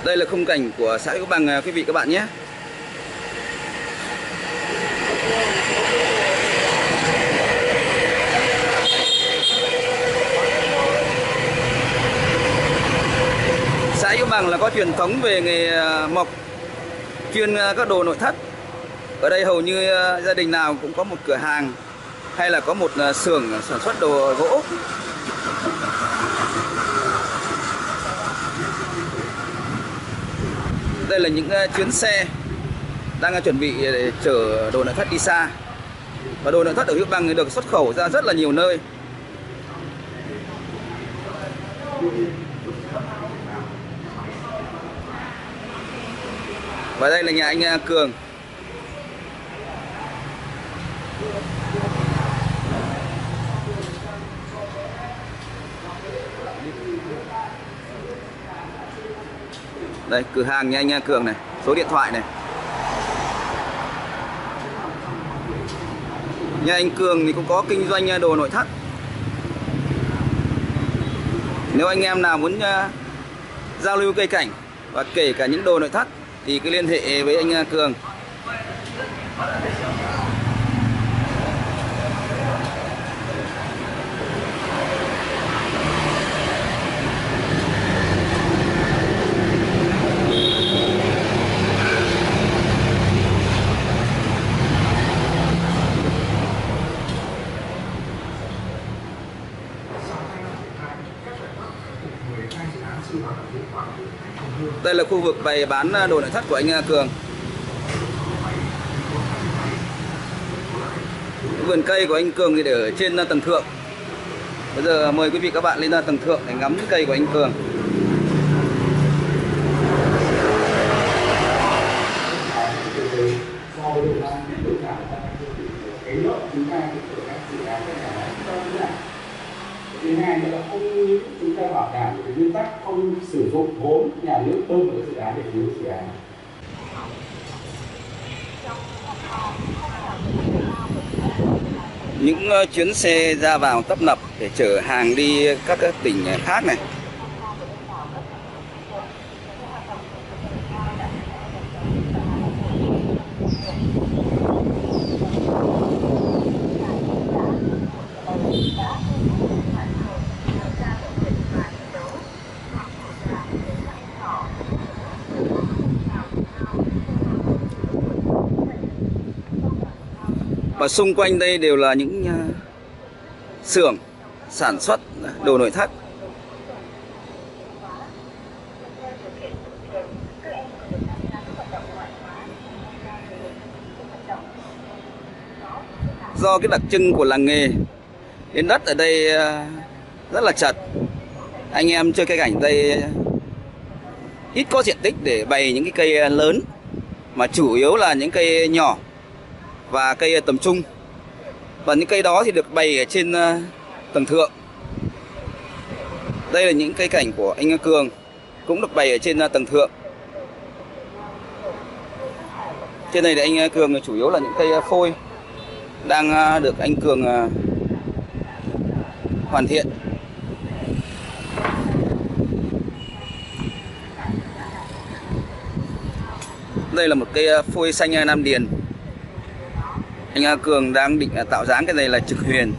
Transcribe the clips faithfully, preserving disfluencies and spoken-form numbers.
Đây là khung cảnh của xã Hữu Bằng quý vị các bạn nhé. Xã Hữu Bằng là có truyền thống về nghề mộc, chuyên các đồ nội thất. Ở đây hầu như gia đình nào cũng có một cửa hàng hay là có một xưởng sản xuất đồ gỗ. Đây là những chuyến xe đang chuẩn bị để chở đồ nội thất đi xa. Và đồ nội thất ở Hữu Bằng được xuất khẩu ra rất là nhiều nơi. Và đây là nhà anh Cường. Đây, cửa hàng nhà anh Cường này, số điện thoại này. Nhà anh Cường thì cũng có kinh doanh đồ nội thất. Nếu anh em nào muốn uh, giao lưu cây cảnh và kể cả những đồ nội thất thì cứ liên hệ với anh Cường. Đây là khu vực bày bán đồ nội thất của anh Cường. Vườn cây của anh Cường thì để ở trên tầng thượng. Bây giờ mời quý vị các bạn lên tầng thượng để ngắm cây của anh Cường. Thứ hai nữa là không chúng ta bảo đảm cái nguyên tắc không sử dụng vốn nhà nước bơm vào dự án để cứu dự án. Những chuyến xe ra vào tấp nập để chở hàng đi các tỉnh khác này. Và xung quanh đây đều là những uh, xưởng sản xuất đồ nội thất. Do cái đặc trưng của làng nghề nên đất ở đây uh, rất là chật. Anh em chơi cây cảnh đây ít có diện tích để bày những cái cây lớn, mà chủ yếu là những cây nhỏ và cây tầm trung. Và những cây đó thì được bày ở trên uh, tầng thượng. Đây là những cây cảnh của anh Cường cũng được bày ở trên uh, tầng thượng. Trên này là anh Cường chủ yếu là những cây phôi đang uh, được anh Cường uh, hoàn thiện. Đây là một cây phôi xanh Nam Điền. Anh Cường đang định tạo dáng cái này là trực huyền.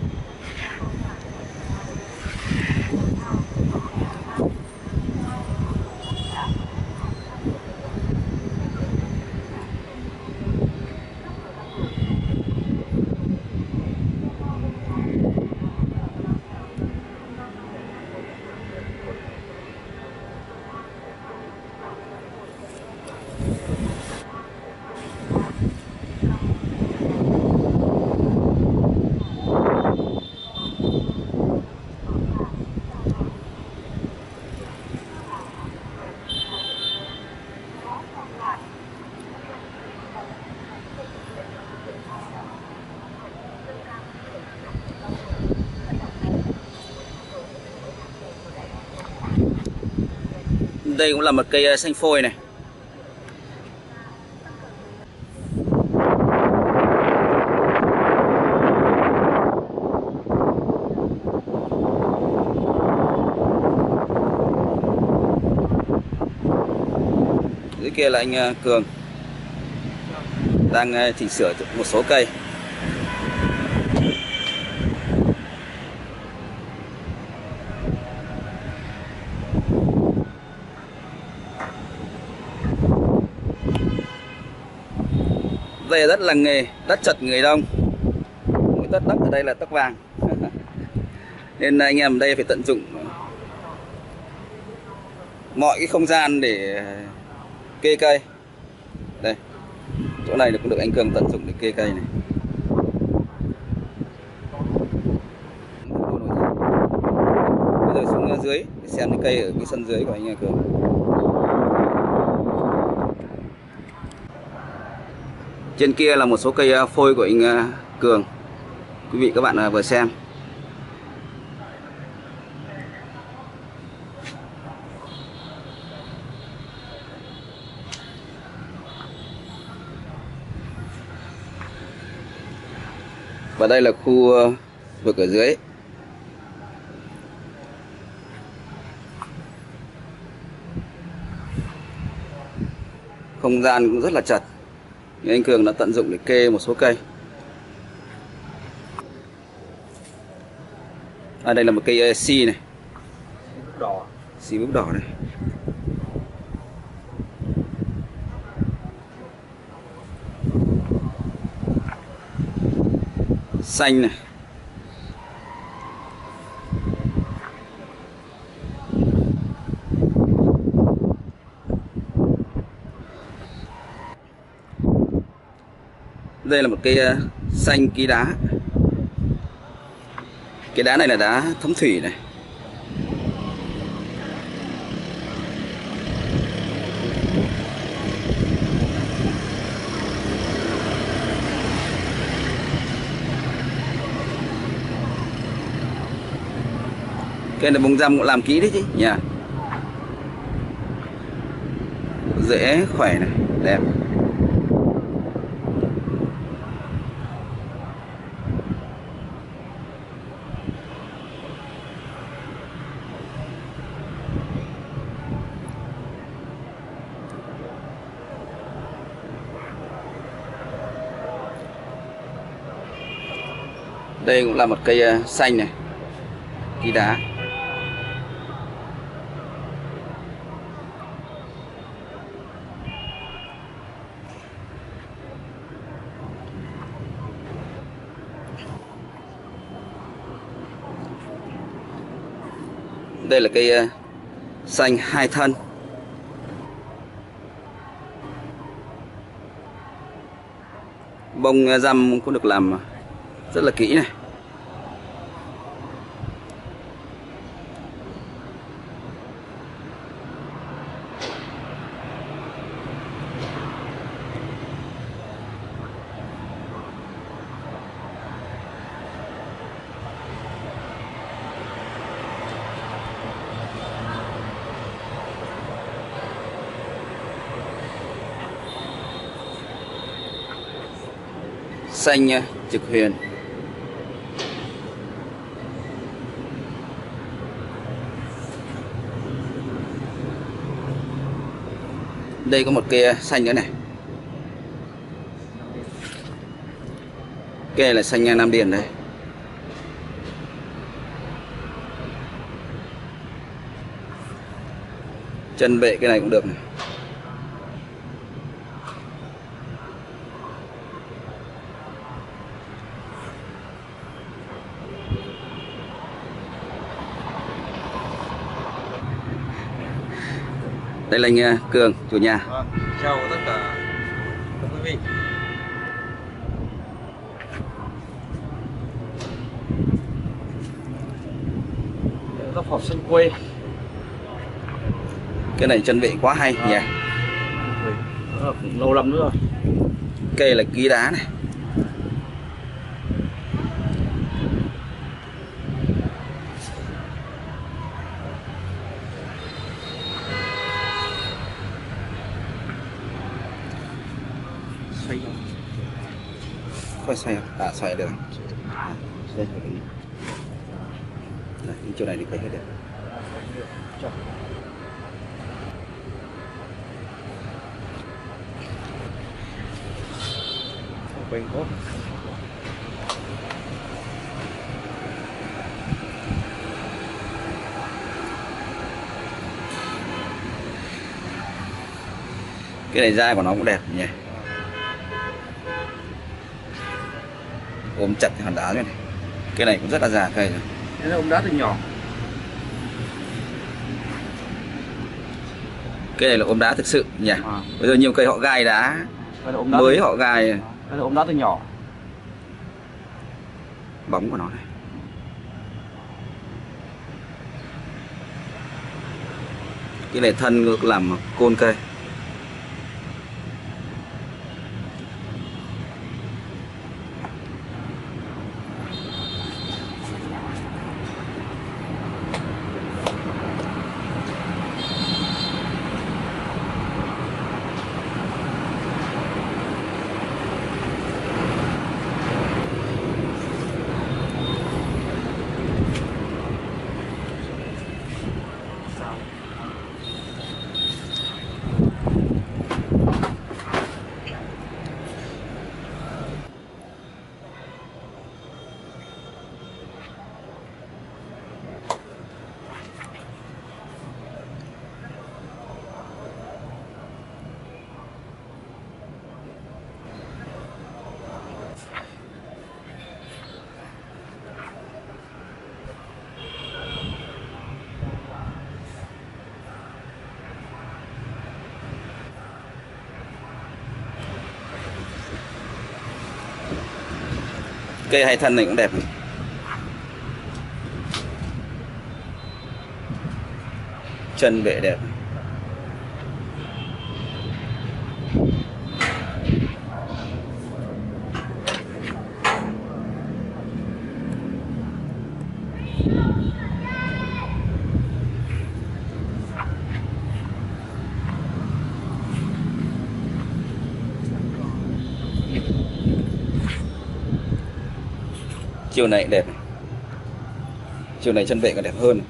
Đây cũng là một cây xanh phôi này. kia là anh uh, Cường đang uh, chỉnh sửa một số cây. Đây là đất làng nghề, đất chật người đông. Mỗi tất đất ở đây là tấc vàng. Nên anh em ở đây phải tận dụng mọi cái không gian để kê cây. Đây, chỗ này cũng được anh Cường tận dụng để kê cây này. Bây giờ xuống dưới để xem cái cây ở cái sân dưới của anh Cường. Trên kia là một số cây phôi của anh Cường. Quý vị các bạn vừa xem. Và đây là khu vực ở dưới. Không gian cũng rất là chật. Nhưng anh Cường đã tận dụng để kê một số cây. À, đây là một cây si này. Đỏ. Si búp đỏ này. Xanh này. Đây là một cây xanh ký đá. Cái đá này là đá thấm thủy này. Cây này bông răm cũng làm kỹ đấy chứ nhỉ. Dễ khỏe này, đẹp. Đây cũng là một cây xanh này, ký đá. Đây là cây xanh hai thân. Bông răm cũng được làm rất là kỹ này. Xanh trực huyền. Đây có một cây xanh nữa này. Cây là xanh Nam Điền đây. Chân bệ cái này cũng được này. Đây là anh Cường, chủ nhà. Vâng, chào tất cả các quý vị. Góc học sân quê. Cái này chân vệ quá hay nhỉ. À, lâu lắm nữa rồi. Cây là ký đá này. Xoay. Khoai xoay không? À, xoay được. À, đây, đây, chỗ này thì quay hết được. Quanh cốt. Cái này da của nó cũng đẹp nhỉ. Ôm chặt cái hòn đá này. Cái này cũng rất là già cây rồi. Thế là ôm đá từ nhỏ. Cái này là ôm đá thực sự nhỉ. À. Bây giờ nhiều cây họ gai đá, Đây là ôm đá mới từ... họ gai. Đây là ôm đá từ nhỏ. Bóng của nó này. Cái này thân làm côn cây. Cây hai thân này cũng đẹp. Chân bệ đẹp. Chiều này đẹp này. Chiều này chân bệ còn đẹp hơn.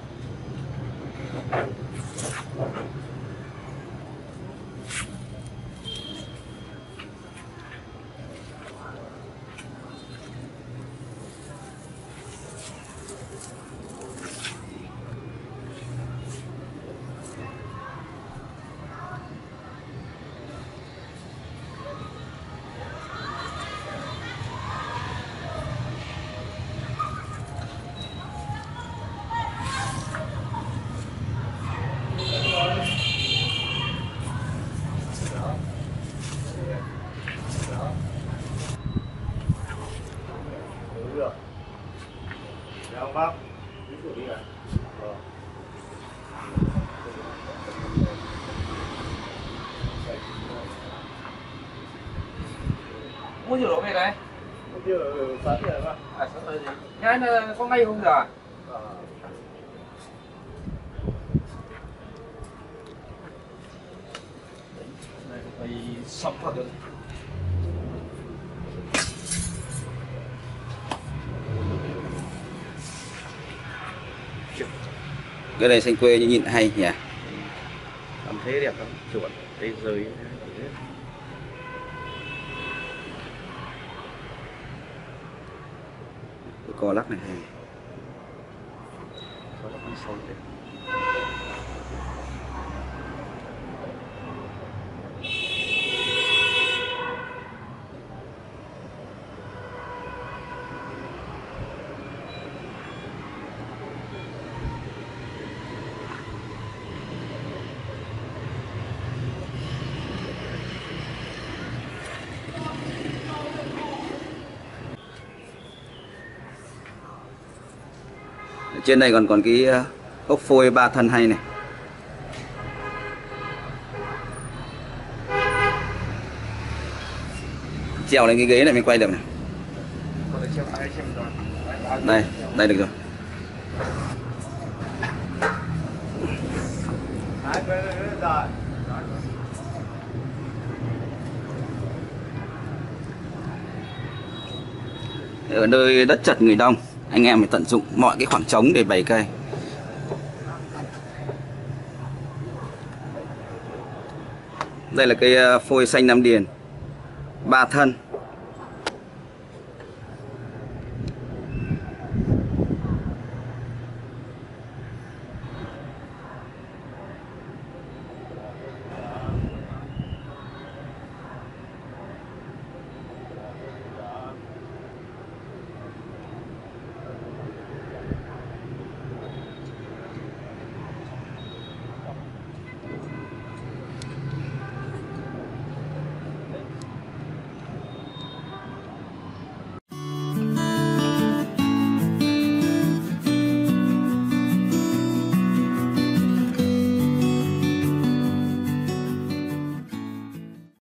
Mua nhiều lỗ về đây. Mua nhiều sáng rồi mà. À sáng rồi gì? Nhái là có ngay không giờ? Đây phải sắm vào được. Cái này xanh quê như nhìn hay nhỉ. Làm thế đẹp lắm, chuột, đây rơi. Cái co lắc này hay. Trên này còn còn cái ốc phôi ba thân hay này. Trèo lên cái ghế này mình quay được này. Đây, đây được rồi. Ở nơi đất chật người đông, anh em phải tận dụng mọi cái khoảng trống để bày cây. Đây là cây phôi xanh Nam Điền ba thân.